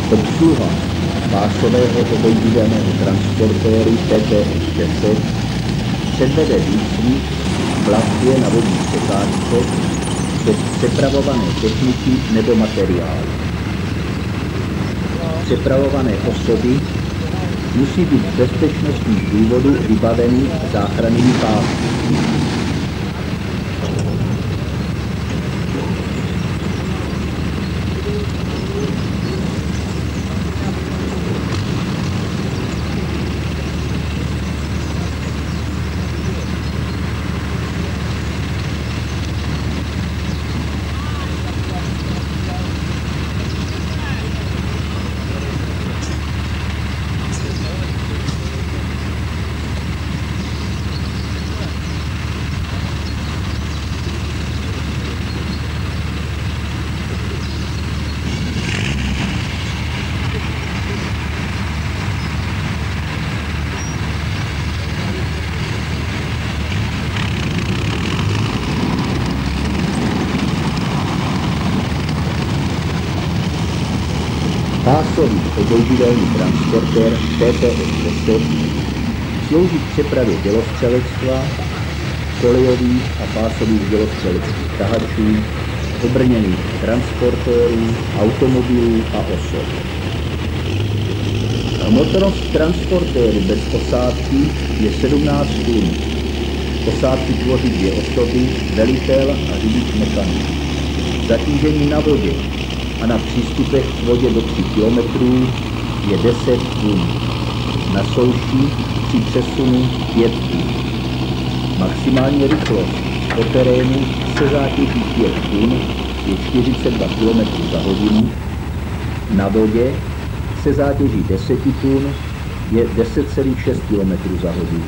Obsluha pásového obojdivelného transportéru TTX-10 předvede výcvik v plavbě na vodní překážce bez přepravované techniky nebo materiálu. Přepravované osoby musí být z bezpečnostních důvodů vybaveny záchrannými pásy. Pásový obojdivelný transportér TTX-10 slouží k přepravě dělostřelectva, kolejových a pásových dělostřeleckých tahačů, obrněných transportérů, automobilů a osob. Hmotnost transportéru bez posádky je 17 tun. Posádky tvoří 2 osoby, velitel a řidič mechanik. Zatížení na vodě a na přístupech k vodě do 3 km je 10 tun. Na souši při přesunu 5 tun. Maximální rychlost po terénu se zátěží 5 tun je 42 km za hodinu. Na vodě se zátěží 10 tun je 10,6 km za hodinu.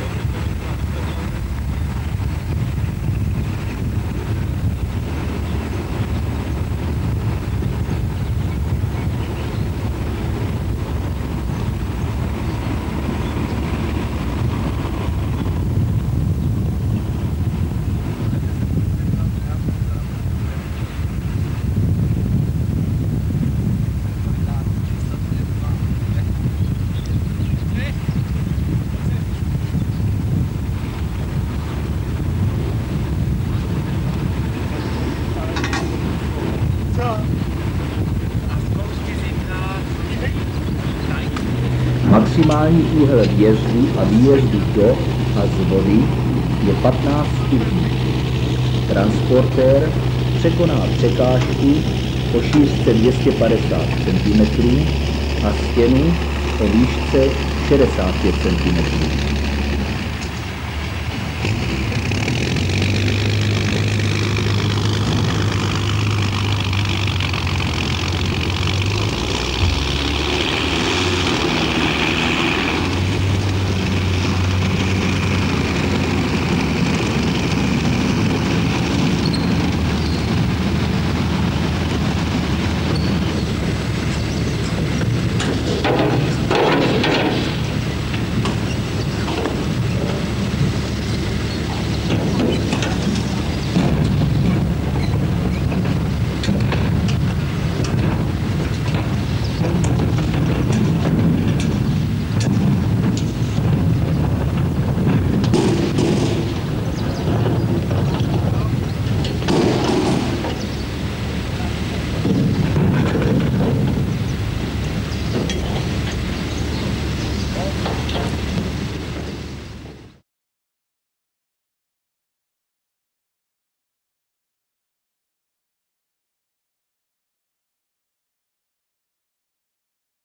Maximální úhel vjezdu a výjezdu do a z vody je 15 stupňů. Transportér překoná překážku o šířce 250 cm a stěnu o výšce 65 cm.